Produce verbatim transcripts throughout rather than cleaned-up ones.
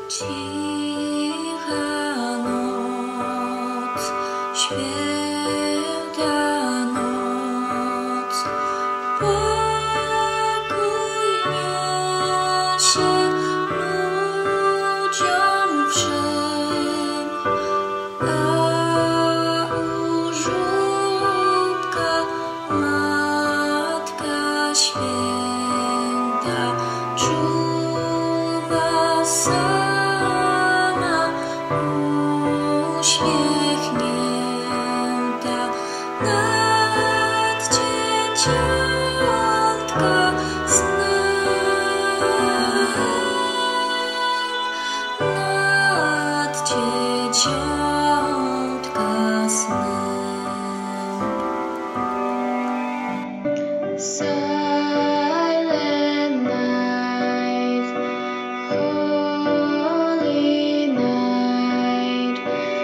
Cicha noc, święta noc, pokój niesie ludziom wszem, a u żłóbka Matka Święta czuwa sama, uśmiechnięta nad dzieciątka snem, nad dzieciątka snem. Silent night, holy night,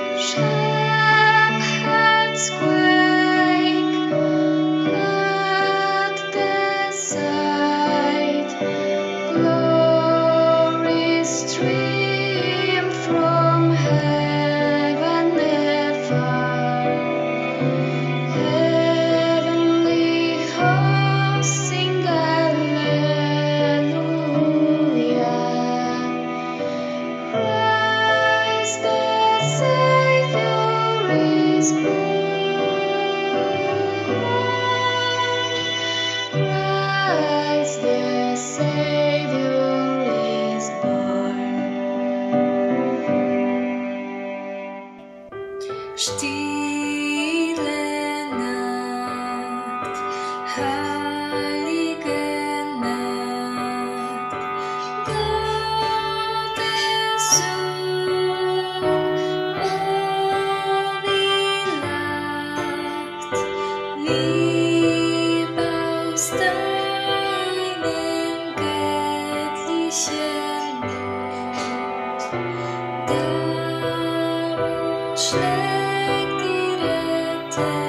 shepherds quake at the sight, glories stream from heaven afar, heavenly hosts sing Alleluia. Christ the Savior is born. Christ the Savior is born. Stille Nacht, heilige Nacht, Gottes Sohn, oh wie lacht, lieb aus deinem göttlichen Mund, darum schlägt die Rette